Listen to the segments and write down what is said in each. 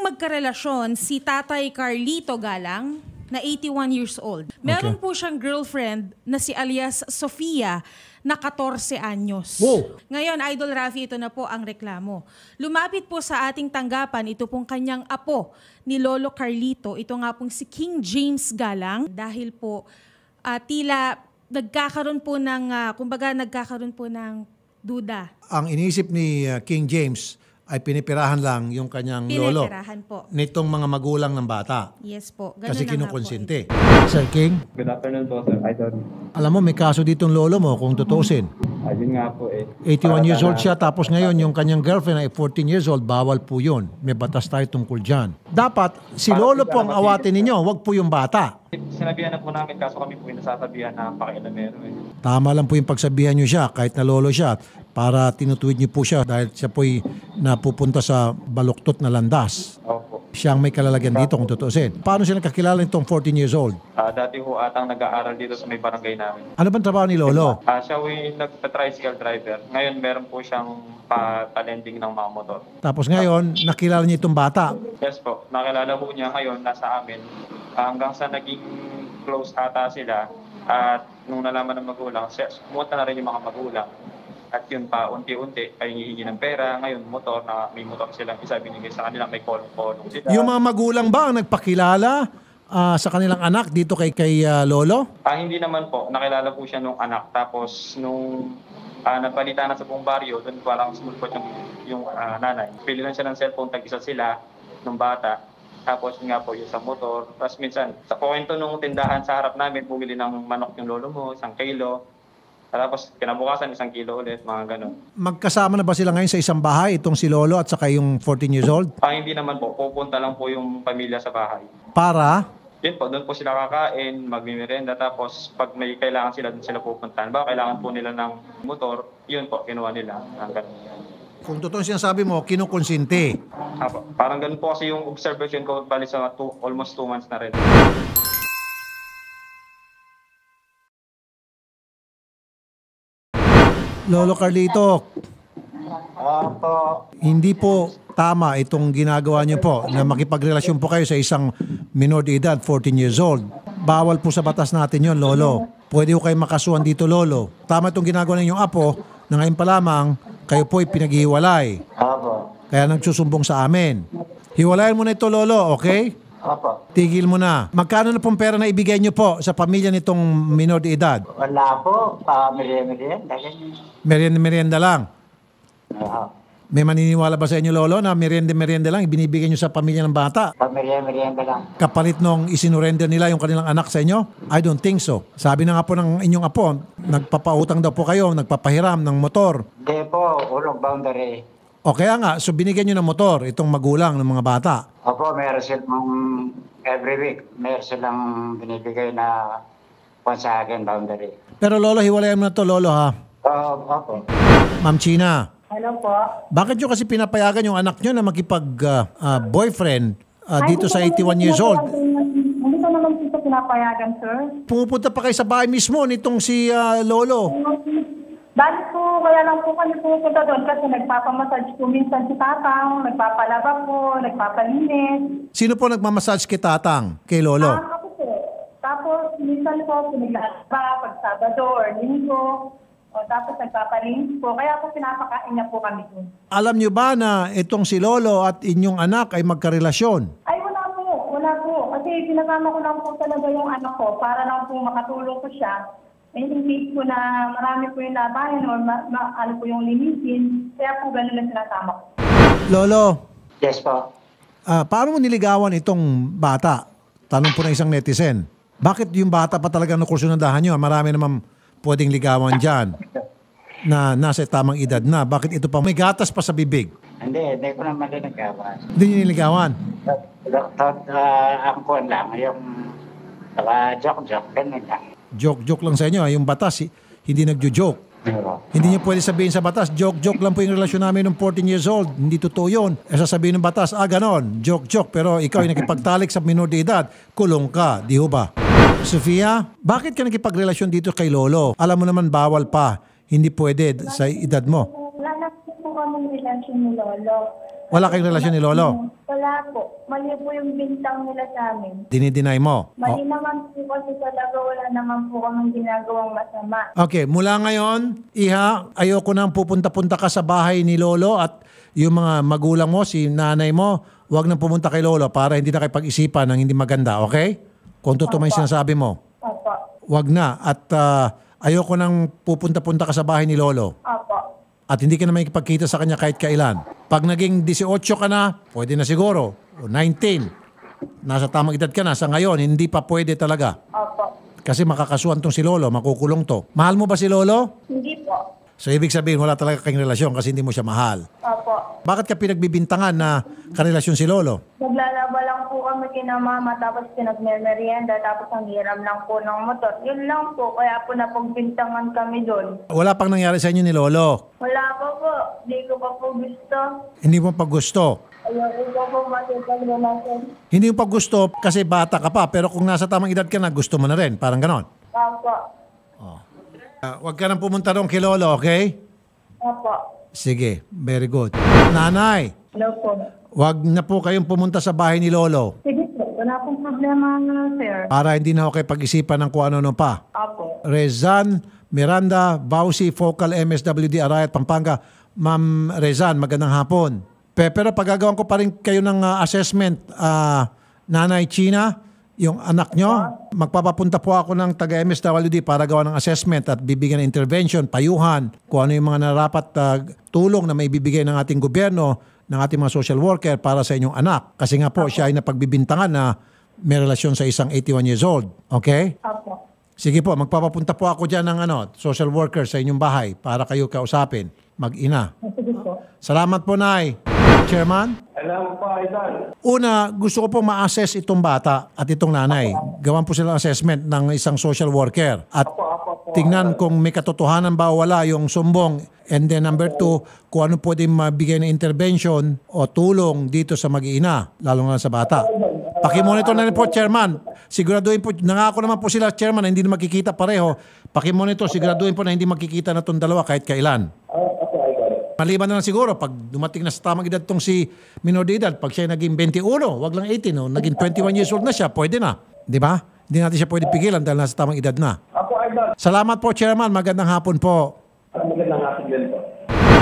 magkarelasyon si Tatay Carlito Galang na 81 years old. Meron po siyang girlfriend na si alias Sofia na 14 anyos. Wow. Ngayon, Idol Rafi, ito na po ang reklamo. Lumapit po sa ating tanggapan ito pong kanyang apo ni Lolo Carlito. Ito nga pong si King James Galang dahil po tila nagkakaroon po ng duda. Ang iniisip ni King James ay pinipirahan lang yung kanyang lolo. Pinipirahan po. Nitong mga magulang ng bata. Yes po. Ganun Kasi na nga kinukonsente. Sir King, Good afternoon po, sir. Idol. alam mo may kaso ditong lolo mo kung tutuusin. Ayun nga po eh. 81 years old siya, tapos ngayon yung kanyang girlfriend ay 14 years old, bawal po yun. May batas tayo tungkol dyan. Dapat, si lolo po ang awatin ninyo, wag po yung bata. Sinabihan na po namin, kaso kami po yung nasasabihan na pakialamero eh. Tama lang po yung pagsabihan nyo siya, kahit na lolo siya, para tinutuwid niyo po siya dahil siya po'y napupunta sa baluktot na landas. Opo. Siya ang may kalalagyan dito kung tutuusin. Paano siya nakakilala nitong 14 years old? Dati ho atang nag-aaral dito sa may barangay namin. Ano bang trabaho ni lolo? Siya ho yung nagpa-tricycle driver. Ngayon meron po siyang pa-lending ng mga motor. Tapos ngayon, nakilala niya itong bata. Yes po. Nakilala po niya ngayon, nasa amin. Hanggang sa naging close ata sila. At nung nalaman ng magulang, pumunta na rin yung mga magulang. At yun pa, unti-unti, ay hihingi ng pera. Ngayon, motor, na may motor silang isa binigay sa kanila, may kolong-kolong sila. Yung mga magulang ba ang nagpakilala sa kanilang anak dito kay lolo? Hindi naman po. Nakilala po siya nung anak. Tapos, nung napalitan na sa buong baryo, doon parang sumulpot yung nanay. Pili lang siya ng cellphone, tag-isa sila nung bata. Tapos nga po yung sa motor. Tapos minsan, sa kwento nung tindahan sa harap namin, bumili ng manok yung lolo mo, 1 kilo. Tapos kinabukasan 1 kilo ulit, mga ganun. Magkasama na ba sila ngayon sa isang bahay, itong si lolo at saka yung 14 years old? Hindi naman po. Pupunta lang po yung pamilya sa bahay. Para? Yun po, doon po sila kakain, magmimerenda. Tapos pag may kailangan sila, doon sila pupuntahan. Ba, kailangan po nila ng motor, yun po, kinuha nila. Kung totoo sinasabi mo, kinukonsinti. Parang ganun po kasi yung observation ko, bali sa almost 2 months na rin. Lolo Carlito, hindi po tama itong ginagawa niyo po na makipagrelasyon po kayo sa isang minor de edad, 14 years old. Bawal po sa batas natin yon, Lolo. Pwede po kayo makasuhan dito, Lolo. Tama itong ginagawa ninyong apo na ngayon pa lamang kayo po ay pinaghihiwalay. Kaya nagsusumbong sa amin. Hiwalayan mo na ito, Lolo, okay? Tigil mo na. Magkano na pong pera na ibigay niyo po sa pamilya nitong minor de edad? Wala po. Merienda. Merienda lang. May maniniwala ba sa inyo, Lolo, na merienda lang ibinibigay niyo sa pamilya ng bata? Merienda lang. Kapalit nung isinurrender nila yung kanilang anak sa inyo? I don't think so. Sabi na nga po ng inyong apo, nagpapautang daw po kayo, nagpapahiram ng motor. Hindi po. Ulong boundary. O kaya nga, so binigyan nyo ng motor itong magulang ng mga bata. Opo, meron silang every week. Meron silang binibigay na sa akin boundary. Pero Lolo, hiwalayan mo na to, Lolo, ha? Opo. Ma'am China. Hello po. Bakit nyo kasi pinapayagan yung anak nyo na makipag-boyfriend dito sa 81 years old? Hindi ko naman dito pinapayagan, sir. Pumupunta pa kayo sa bahay mismo nitong si Lolo. Dahil po, kaya lang po kami pupunta doon kasi nagpapamassage po minsan si Tatang, nagpapalaba po, nagpapalinis. Sino po nagmamassage kay Tatang, kay Lolo? Ako po. Tapos minsan po, pinaglalaba pag Sabado or Linggo. Tapos nagpapalinis po. Kaya po pinapakain niya po kami doon. Alam niyo ba na itong si Lolo at inyong anak ay magkarelasyon? Ay, wala po. Wala po. Kasi pinasama ko lang po talaga yung anak ko para lang po makatulong ko siya. Hindi po na marami po yung labayan o ano po yung linisin. Kaya po ganun lang sinasama ko. Lolo. Yes po. Paano mo niligawan itong bata? Tanong po ng isang netizen. Bakit yung bata pa talaga nakursunadahan nyo? Marami naman pwedeng ligawan dyan na nasa tamang edad na. Bakit ito pa may gatas pa sa bibig? Hindi ko naman niligawan. Hindi nyo niligawan? Ang kuwan lang, yung joke-joke, ganun lang. Joke lang sa inyo. Yung batas, hindi nagjo-joke. Hindi niyo pwede sabihin sa batas, joke lang po yung relasyon namin ng 14 years old. Hindi totoo yun. Sasabihin ng batas, ganon, joke. Pero ikaw yung nakipagtalik sa minor de edad, kulong ka. Di ho ba? Sofia, bakit ka nakipagrelasyon dito kay Lolo? Alam mo naman bawal pa. Hindi pwede sa edad mo. Wala na po kami relasyon ni Lolo. Wala kayong relasyon ni Lolo? Wala Wala po. Mali po yung bintang nila sa amin. Dinideny mo? Mali naman po kasi talaga wala naman po kaming ginagawang masama. Okay, mula ngayon, Iha, ayoko nang pupunta-punta ka sa bahay ni Lolo at yung mga magulang mo, si nanay mo, huwag nang pumunta kay Lolo para hindi na kayo pag-isipan ng hindi maganda, okay? Kung totoo may sinasabi mo. Opo. Huwag na. At ayoko nang pupunta-punta ka sa bahay ni Lolo. Opo. At hindi ka na makikipagkita sa kanya kahit kailan. Pag naging 18 ka na, pwede na siguro. O 19. Nasa tamang edad ka na. Sa ngayon, hindi pa pwede talaga. Opo. Kasi makakasuhan tong si Lolo, makukulong to. Mahal mo ba si Lolo? Hindi po. So ibig sabihin, wala talaga kayong relasyon kasi hindi mo siya mahal. Opo. Bakit ka pinagbibintangan na karelasyon si Lolo? Naglalaba lang po kami kina mama, tapos pinagmerienda, tapos ang hiram lang po ng motor. Yun lang po, kaya po napagbintangan kami doon. Wala pang nangyari sa inyo ni Lolo. Wala pa po. Hindi ko pa po gusto. Hindi mo pa gusto. Ayoko pa po matipag-relasyon. Hindi mo pa gusto kasi bata ka pa. Pero kung nasa tamang edad ka na, gusto mo na rin. Parang ganon. Opo. Huwag ka nang pumunta doon kay Lolo, okay? Opo. Sige, very good. Nanay, Hello po. huwag na po kayong pumunta sa bahay ni Lolo Sige po. Wala pong problema, sir. para hindi na ako kayo pag-isipan ng kung ano-ano pa. Opo. Rezan Miranda Bausi, Focal MSWD, Arayat, Pampanga. Ma'am Rezan, magandang hapon. Pero pagagawan ko pa rin kayo ng assessment, Nanay China, yung anak nyo, magpapapunta po ako ng taga-MSWD para gawa ng assessment at bibigyan ng intervention, payuhan, kung ano yung mga narapat tulong na may bibigay ng ating gobyerno, ng ating mga social worker para sa inyong anak. Kasi nga po, siya ay napagbibintangan na may relasyon sa isang 81 years old. Okay? Opo. Sige po, magpapapunta po ako dyan ng social worker sa inyong bahay para kayo kausapin. Mag-ina. Sige po. Salamat po, Nay. Chairman? Alam po, Idol. Una, gusto ko po ma-assess itong bata at itong nanay. Gawan po silang assessment ng isang social worker. At tingnan kung may katotohanan ba o wala yung sumbong. And then number 2, kung ano pwede mabigay na intervention o tulong dito sa mag-iina, lalo na sa bata. Pakimonitor na rin po, Chairman. Siguraduhin po, nangako naman po sila, Chairman, na hindi na magkikita pareho. Pakimonitor, siguraduhin po na hindi magkikita na itong dalawa kahit kailan. Maliban na lang siguro, pag dumating na sa tamang edad tong si minor de edad, pag siya naging 21, wag lang 18, naging 21 years old na siya, pwede na. Di ba? Hindi natin siya pwede pigilan dahil nasa tamang edad na. Apo, Idol. Salamat po, Chairman. Magandang hapon po. Magandang hapon din po.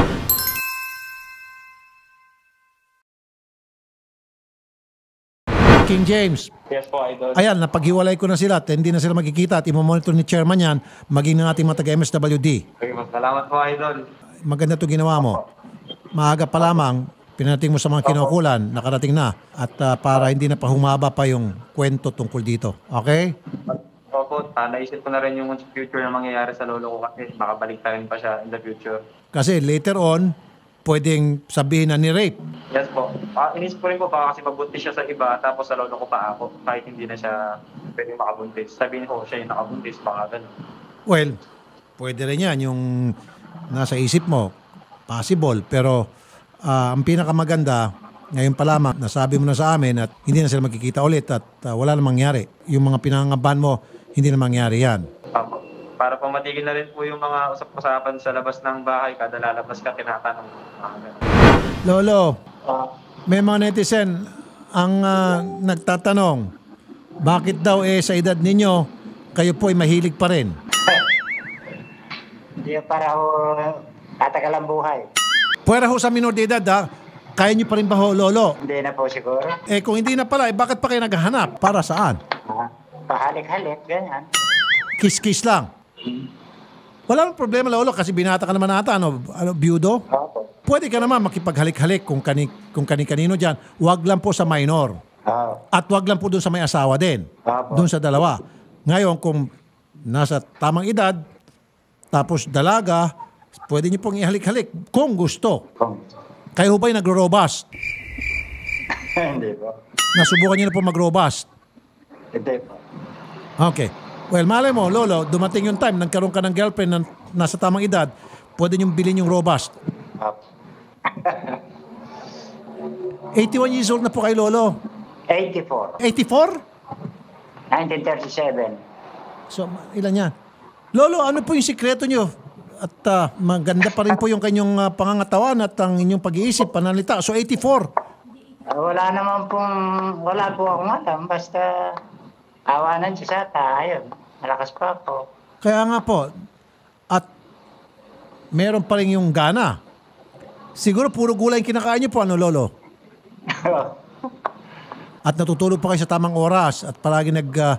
King James. Yes po, Idol. Ayan, napaghiwalay ko na sila at hindi na sila magkikita at imamonitor ni Chairman yan, maging ng ating mga taga-MSWD. Okay, salamat po, Idol. Maganda ito ginawa mo. Maaga pa lamang, pinarating mo sa mga kinukulan, nakarating na. At para hindi na pa humaba pa yung kwento tungkol dito. Okay? Opo, naisip ko na rin yung future na mangyayari sa lolo ko kasi makabalik rin pa siya in the future. Kasi later on, pwedeng sabihin na ni-rape. Yes po. Inisip ko rin po baka kasi mabuntis siya sa iba tapos sa lolo ko pa ako kahit hindi na siya pwedeng makabuntis. Sabihin ko siya yung nakabuntis baka ganun. Well, pwede rin yan yung nasa isip mo. Possible. Pero ang pinakamaganda, ngayon pa lamang, nasabi mo na sa amin at hindi na sila magkikita ulit at wala na mangyari. Yung mga pinangangabahan mo, hindi na mangyari yan. Opo. Para po matigil na rin po yung mga usap-usapan sa labas ng bahay kada lalabas ka tinatanong. Lolo, may mga netizen ang nagtatanong, bakit daw sa edad ninyo, kayo po ay mahilig pa rin? Hindi para ho tatagal ang buhay. Puwera ho sa minor de edad ha, kaya nyo pa rin ba ho, Lolo? Hindi na po siguro. Kung hindi na pala, bakit pa kayo naghahanap? Para saan? Pahalik-halik, ganyan. Kiss-kiss lang. Wala nang problema, Lolo, kasi binata ka naman ata, byudo? Opo. Pwede ka naman makipaghalik-halik kung kani-kanino dyan. Huwag lang po sa minor. Oo. At huwag lang po doon sa may asawa din. Opo. Doon sa dalawa. Ngayon, kung nasa tamang edad, tapos dalaga, pwede niyo pong ihalik-halik kung gusto. Kayo ba'y nagro-robust? Hindi po. Nasubukan niyo na po mag-robust? Hindi po. Okay. Well, malay mo, Lolo, dumating yung time, nagkaroon ka ng girlfriend na nasa tamang edad, pwede niyong bilhin yung robust. Opo. 81 years old na po kay Lolo. 84. 84? 1937. So, ilan yan? Lolo, ano po yung sikreto niyo? At maganda pa rin po yung kanyang pangangatawan at ang inyong pag-iisip, pananalita. So, 84. Wala po akong alam. Basta awanan siya sa ayun. Malakas pa po. Kaya nga po, at meron pa rin yung gana. Siguro puro gulay yung kinakain niyo po, ano, Lolo? At natutulog pa kayo sa tamang oras at palagi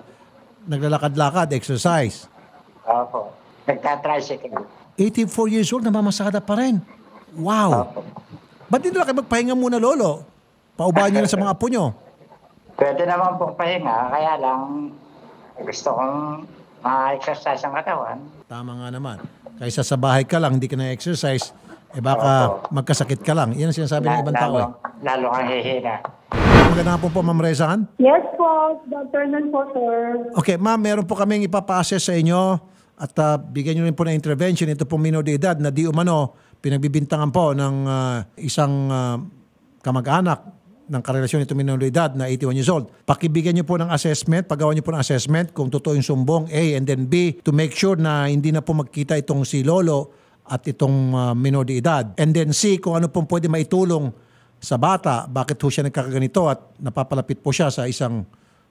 naglalakad-lakad, exercise. Opo. Nagka-tricycle. 84 years old, namamasada pa rin. Wow. Opo. Ba't hindi na kayo magpahinga muna, Lolo? Paubahan niyo na sa mga apo niyo. Pwede naman pong pahinga. Kaya lang gusto kong ma-exercise ang katawan. Tama nga naman. Kaysa sa bahay ka lang, hindi ka na-exercise, baka magkasakit ka lang. Yan ang sinasabi ng ibang tao. Lalo kang hihina. Magandang hapon po, Ma'am Rezan. Yes po, Dr. Nan po, sir. Okay, ma'am, meron po kaming ipapa-assess sa inyo at bigyan nyo rin po ng intervention. Ito pong minor de edad na di umano pinagbibintangan po ng isang kamag-anak ng karelasyon nito minor de edad na 81 years old. Pakibigyan nyo po ng assessment, paggawa nyo po ng assessment kung totoo yung sumbong A, and then B, to make sure na hindi na po magkita itong si Lolo at itong minor de edad. And then C, kung ano pong pwede maitulong sa bata, bakit ho siya nagkakaganito at napapalapit po siya sa isang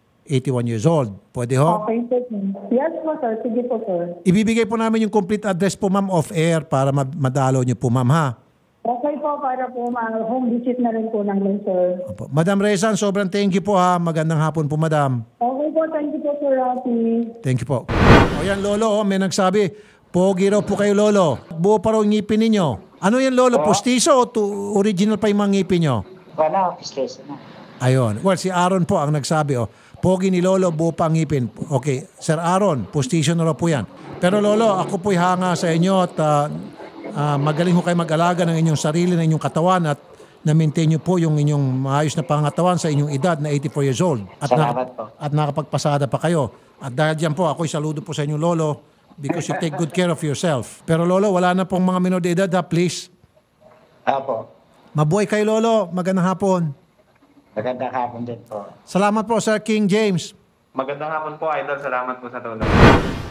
81 years old. Pwede ho? Okay po, sir. Yes po, sir. Sige po, sir. Ibibigay po namin yung complete address po, ma'am, off-air para madalo nyo po, ma'am, ha? Okay po, para po home visit na rin po namin, sir. Opo. Madam Rezan, sobrang thank you po, ha. Magandang hapon po, madam. Okay po, thank you po, Sir Rafi. Thank you po. O yan, Lolo, may nagsabi, pogi raw po kayo, Lolo. Buo pa raw ngipin ninyo. Ano yan, Lolo? Postizo o original pa yung mga ngipin nyo? Wala, office na. Ayun. Well, si Aaron po ang nagsabi, pogi ni Lolo, buo pa ang ngipin. Okay, Sir Aaron, postizo na raw po yan. Pero Lolo, ako po'y hanga sa inyo at magaling ho kayo mag-alaga ng inyong sarili, ng inyong katawan at na-maintain nyo po yung inyong maayos na pangatawan sa inyong edad na 84 years old. Salamat po. At nakapagpasada pa kayo. At dahil dyan po, ako'y saludo po sa inyong Lolo because you take good care of yourself. Pero Lolo, wala na pong mga minor de edad, ha, please. Opo. Mabuhay kayo, Lolo. Magandang hapon. Magandang hapon din po. Salamat po, Sir King James. Magandang hapon po, Idol. Salamat po sa tulong.